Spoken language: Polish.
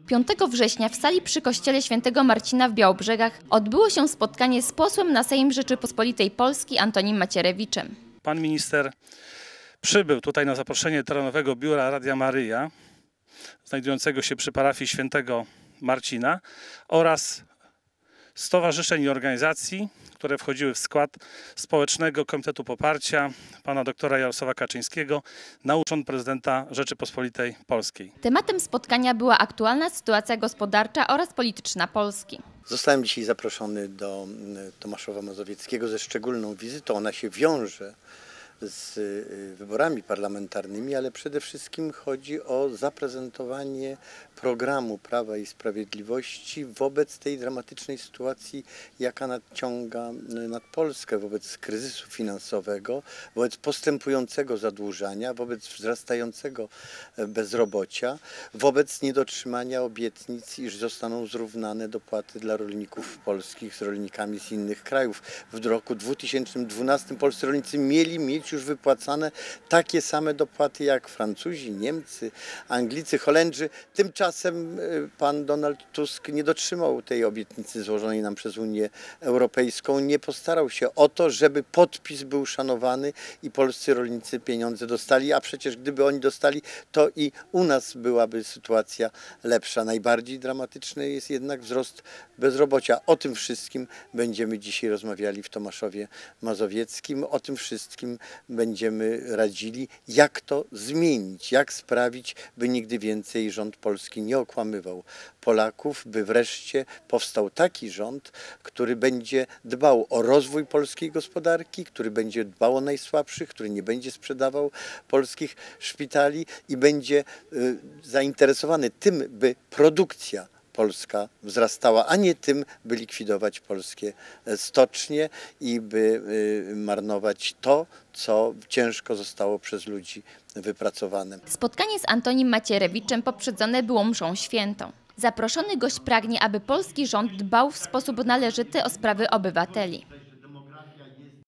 5 września w sali przy kościele Świętego Marcina w Białobrzegach odbyło się spotkanie z posłem na Sejm Rzeczypospolitej Polskiej Antonim Macierewiczem. Pan minister przybył tutaj na zaproszenie terenowego biura Radia Maryja, znajdującego się przy parafii Świętego Marcina oraz stowarzyszeń i organizacji, które wchodziły w skład Społecznego Komitetu Poparcia pana doktora Jarosława Kaczyńskiego na urząd prezydenta Rzeczypospolitej Polskiej. Tematem spotkania była aktualna sytuacja gospodarcza oraz polityczna Polski. Zostałem dzisiaj zaproszony do Tomaszowa Mazowieckiego ze szczególną wizytą. Ona się wiąże z wyborami parlamentarnymi, ale przede wszystkim chodzi o zaprezentowanie programu Prawa i Sprawiedliwości wobec tej dramatycznej sytuacji, jaka nadciąga nad Polskę, wobec kryzysu finansowego, wobec postępującego zadłużania, wobec wzrastającego bezrobocia, wobec niedotrzymania obietnic, iż zostaną zrównane dopłaty dla rolników polskich z rolnikami z innych krajów. W roku 2012 polscy rolnicy mieli mieć już wypłacane takie same dopłaty jak Francuzi, Niemcy, Anglicy, Holendrzy. Tymczasem pan Donald Tusk nie dotrzymał tej obietnicy złożonej nam przez Unię Europejską. Nie postarał się o to, żeby podpis był szanowany i polscy rolnicy pieniądze dostali, a przecież gdyby oni dostali, to i u nas byłaby sytuacja lepsza. Najbardziej dramatyczny jest jednak wzrost bezrobocia. O tym wszystkim będziemy dzisiaj rozmawiali w Tomaszowie Mazowieckim. O tym wszystkim będziemy radzili, jak to zmienić, jak sprawić, by nigdy więcej rząd polski nie okłamywał Polaków, by wreszcie powstał taki rząd, który będzie dbał o rozwój polskiej gospodarki, który będzie dbał o najsłabszych, który nie będzie sprzedawał polskich szpitali i będzie zainteresowany tym, by produkcja polska wzrastała, a nie tym, by likwidować polskie stocznie i by marnować to, co ciężko zostało przez ludzi wypracowane. Spotkanie z Antonim Macierewiczem poprzedzone było mszą świętą. Zaproszony gość pragnie, aby polski rząd dbał w sposób należyty o sprawy obywateli.